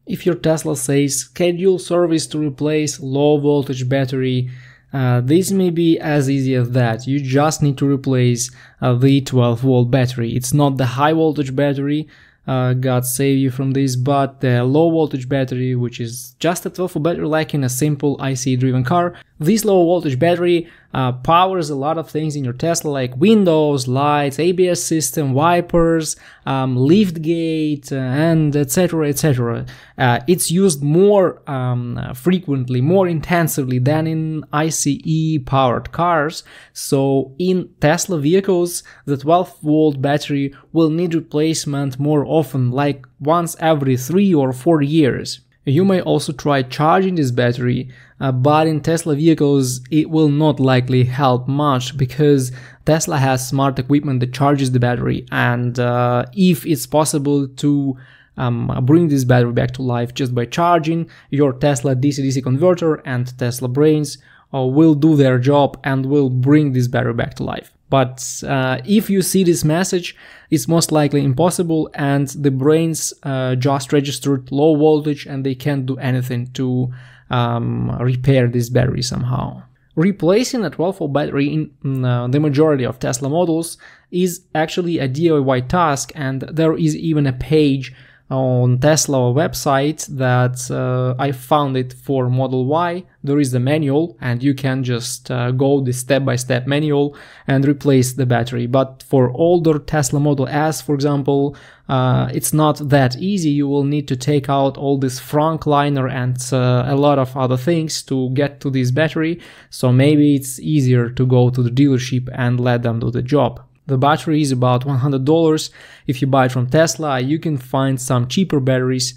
If your Tesla says schedule service to replace low voltage battery, this may be as easy as that. You just need to replace the 12-volt battery. It's not the high voltage battery, God save you from this, but the low voltage battery, which is just a 12-volt battery like in a simple IC driven car. This low voltage battery powers a lot of things in your Tesla, like windows, lights, ABS system, wipers, lift gate, and etc, etc. It's used more frequently, more intensively than in ICE powered cars. So in Tesla vehicles, the 12-volt battery will need replacement more often, like once every 3 or 4 years. You may also try charging this battery, but in Tesla vehicles it will not likely help much, because Tesla has smart equipment that charges the battery, and if it's possible to bring this battery back to life just by charging, your Tesla DC-DC converter and Tesla brains will do their job and will bring this battery back to life. But if you see this message, it's most likely impossible, and the brains just registered low voltage and they can't do anything to repair this battery somehow. Replacing a 12-volt battery in the majority of Tesla models is actually a DIY task, and there is even a page on Tesla website that I found it for Model Y. There is a manual and you can just go the step-by-step manual and replace the battery. But for older Tesla Model S, for example, it's not that easy. You will need to take out all this frunk liner and a lot of other things to get to this battery. So maybe it's easier to go to the dealership and let them do the job. The battery is about $100. If you buy it from Tesla, you can find some cheaper batteries,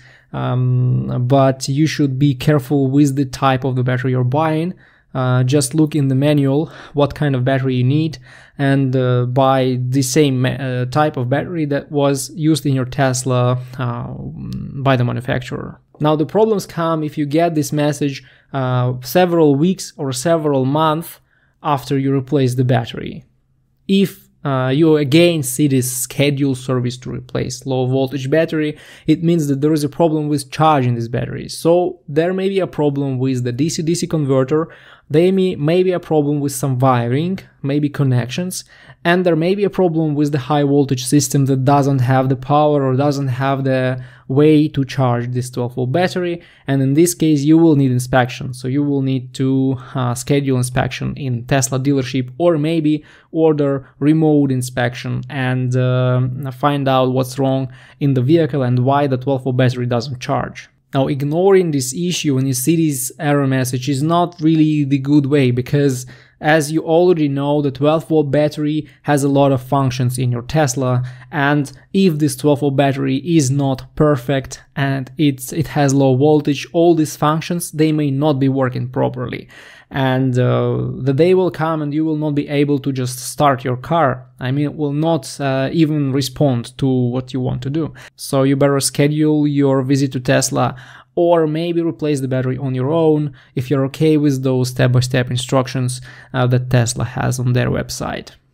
but you should be careful with the type of the battery you're buying. Just look in the manual what kind of battery you need, and buy the same type of battery that was used in your Tesla by the manufacturer. Now the problems come if you get this message several weeks or several months after you replace the battery. If you again see this schedule service to replace low voltage battery, it means that there is a problem with charging this battery. So there may be a problem with the DC-DC converter, there may be a problem with some wiring, maybe connections, and there may be a problem with the high voltage system that doesn't have the power or doesn't have the way to charge this 12-volt battery, and in this case you will need inspection. So you will need to schedule inspection in Tesla dealership, or maybe order remote inspection and find out what's wrong in the vehicle and why the 12-volt battery doesn't charge. Now, ignoring this issue when you see this error message is not really the good way, because as you already know, the 12-volt battery has a lot of functions in your Tesla, and if this 12-volt battery is not perfect and it has low voltage, all these functions, they may not be working properly. And the day will come and you will not be able to just start your car. I mean, it will not even respond to what you want to do. So you better schedule your visit to Tesla, or maybe replace the battery on your own if you're okay with those step-by-step instructions that Tesla has on their website.